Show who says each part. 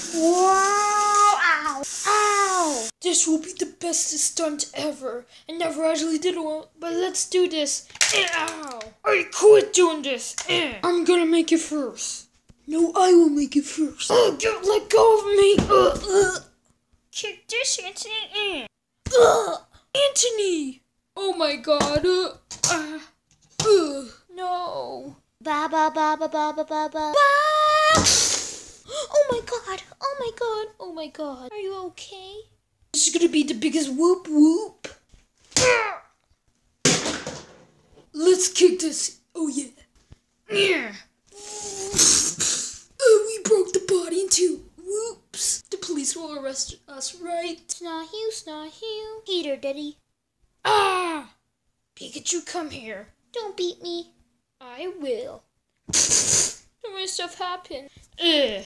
Speaker 1: Whoa! Ow! Ow!
Speaker 2: This will be the best stunt ever. I never actually did one, but let's do this. Ow! I quit doing this. I'm gonna make it first. No, I will make it first. Let go of me.
Speaker 1: Kick this, Anthony.
Speaker 2: Anthony! Oh my god.
Speaker 1: No. Ba ba ba ba ba ba ba ba. Oh my god. Oh my god. Oh my god. Are you okay?
Speaker 2: This is gonna be the biggest whoop whoop. Let's kick this. Oh yeah. We broke the body in two. Whoops. The police will arrest us, right?
Speaker 1: Snot-hue. Peter, Daddy.
Speaker 2: Ah! Pikachu, come here.
Speaker 1: Don't beat me.
Speaker 2: I will. My stuff happened.